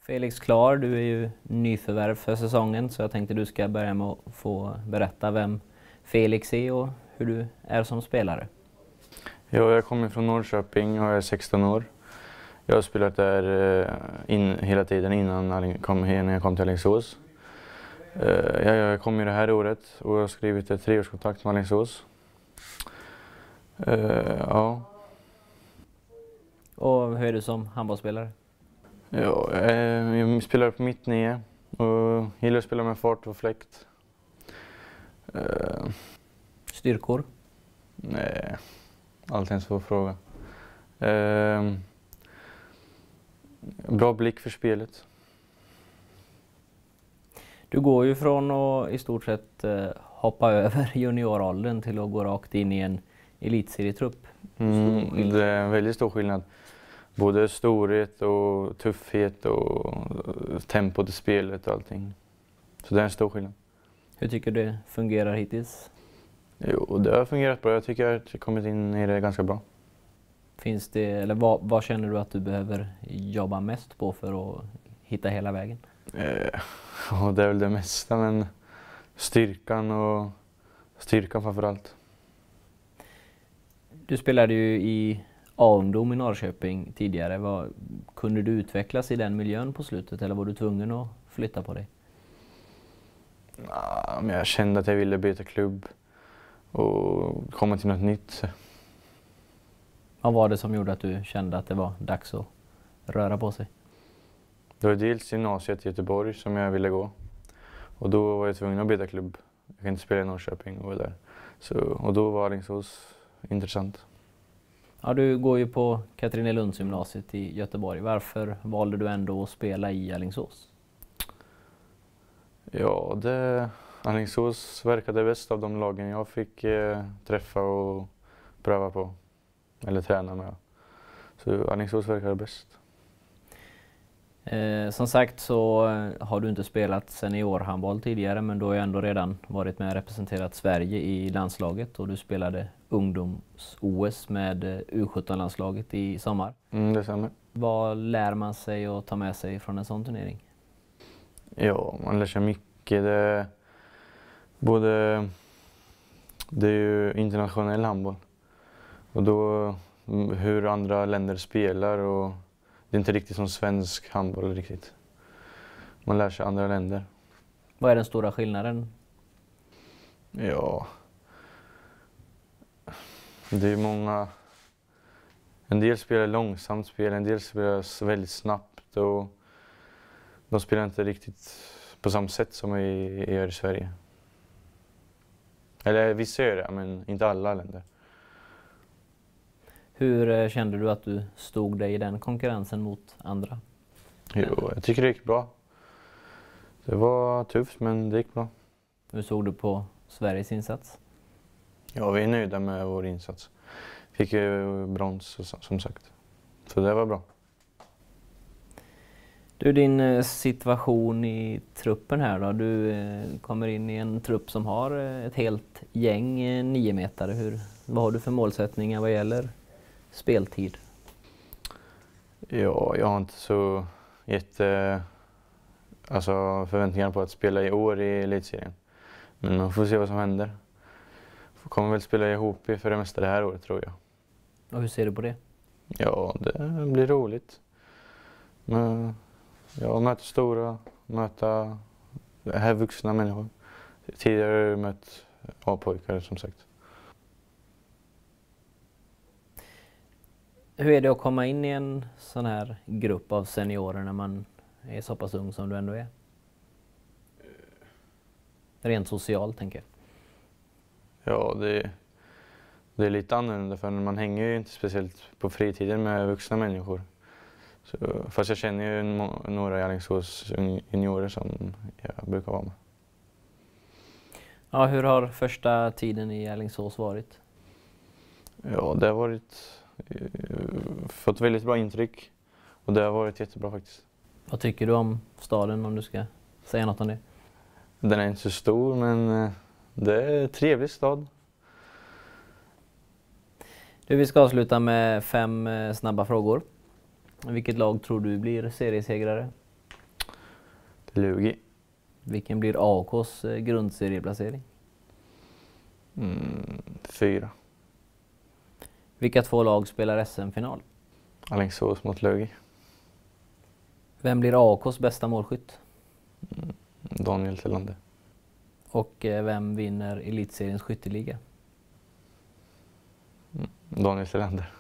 Felix Klar, du är ju nyförvärv för säsongen, så jag tänkte du ska börja med att få berätta vem Felix är och hur du är som spelare. Ja, jag kommer från Norrköping och är 16 år. Jag har spelat där hela tiden innan jag kom till Alingsås. Jag kom ju det här året och har skrivit ett 3-årskontrakt med Alingsås. Ja. Och hur är du som handbollsspelare? Ja, jag spelar på mitt 9 och gillar att spela med fart och fläkt. Styrkor? Nej, alltid en svår fråga. Bra blick för spelet. Du går ju från att i stort sett hoppa över junioråldern till att gå rakt in i en elitserietrupp. Det är en väldigt stor skillnad. Både storhet och tuffhet och tempot i spelet och allting. Så det är en stor skillnad. Hur tycker du det fungerar hittills? Jo, det har fungerat bra. Jag tycker att jag har kommit in i det ganska bra. Finns det, eller vad känner du att du behöver jobba mest på för att hitta hela vägen? Ja, det är väl det mesta, men styrkan framförallt. Du spelade ju i A-ungdom i Norrköping tidigare. Kunde du utvecklas i den miljön på slutet eller var du tvungen att flytta på dig? Men jag kände att jag ville byta klubb och komma till något nytt. Vad var det som gjorde att du kände att det var dags att röra på sig? Det var dels gymnasiet i Göteborg som jag ville gå. Och då var jag tvungen att byta klubb. Jag kan inte spela i Norrköping och där. Och då var Alingsås intressant. Ja, du går ju på Katrinelundsgymnasiet i Göteborg. Varför valde du ändå att spela i Alingsås? Ja, Alingsås verkade bäst av de lagen jag fick träffa och pröva på. Eller träna med. Så Alingsås verkade bäst. Som sagt så har du inte spelat seniorhandboll tidigare, men du har ju ändå redan varit med och representerat Sverige i landslaget och du spelade ungdoms-OS med U17-landslaget i sommar. Det stämmer. Vad lär man sig att ta med sig från en sån turnering? Ja, man lär sig mycket. Det är ju internationell handboll och då hur andra länder spelar och det är inte riktigt som svensk handboll riktigt. Man lär sig andra länder. Vad är den stora skillnaden? Ja, det är många. En del spelar långsamt spel, en del spelar väldigt snabbt och de spelar inte riktigt på samma sätt som vi gör i Sverige. Eller vissa gör det, men inte alla länder. Hur kände du att du stod dig i den konkurrensen mot andra? Jo, jag tycker det gick bra. Det var tufft, men det gick bra. Hur såg du på Sveriges insats? Ja, vi är nöjda med vår insats. Fick ju brons som sagt. Så det var bra. Du, din situation i truppen här då. Du kommer in i en trupp som har ett helt gäng 9-metare. Vad har du för målsättningar vad gäller speltid? Ja, jag har inte så förväntningar på att spela i år i elitserien. Men man får se vad som händer. Jag kommer väl spela ihop för det mesta det här året, tror jag. Och hur ser du på det? Ja, det blir roligt. Men möta här vuxna människor. Tidigare har jag mött A-pojkar som sagt. Hur är det att komma in i en sån här grupp av seniorer när man är så pass ung som du ändå är? Rent socialt, tänker jag. Ja, det är lite annorlunda för man hänger ju inte speciellt på fritiden med vuxna människor. Fast jag känner ju några i Alingsås juniorer som jag brukar vara med. Ja, hur har första tiden i Alingsås varit? Ja, det har fått väldigt bra intryck och det har varit jättebra faktiskt. Vad tycker du om staden, om du ska säga något om det? Den är inte så stor, men det är en trevlig stad. Vi ska avsluta med 5 snabba frågor. Vilket lag tror du blir seriesegrare? Lugi. Vilken blir AKs grundserieplacering? 4. Vilka 2 lag spelar SM-final? Alingsås mot Lugi. Vem blir AKs bästa målskytt? Daniel Tillander. Och vem vinner elitseriens skytteliga? Daniel Tillander.